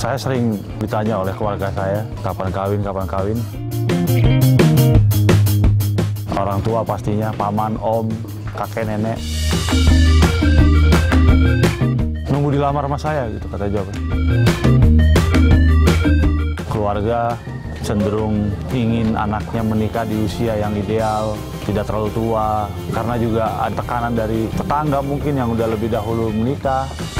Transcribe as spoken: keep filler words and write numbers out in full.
Saya sering ditanya oleh keluarga saya, kapan kawin, kapan kawin. Orang tua pastinya, paman, om, kakek, nenek. Nunggu dilamar sama saya, gitu kata jawab. Keluarga cenderung ingin anaknya menikah di usia yang ideal, tidak terlalu tua, karena juga ada tekanan dari tetangga mungkin yang udah lebih dahulu menikah.